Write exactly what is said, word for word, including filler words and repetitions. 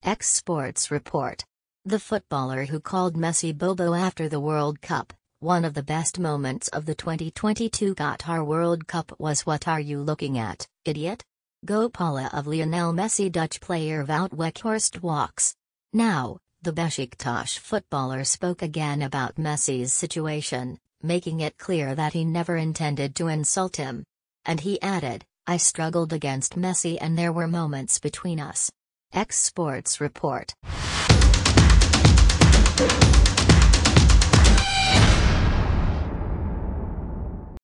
X Sports report. The footballer who called Messi Bobo after the World Cup, one of the best moments of the twenty twenty-two Qatar World Cup was "What are you looking at, idiot?" Go palla of Lionel Messi Dutch player Woud Wekhorst walks. Now, the Besiktas footballer spoke again about Messi's situation, making it clear that he never intended to insult him. And he added, "I struggled against Messi and there were moments between us." X Sports report.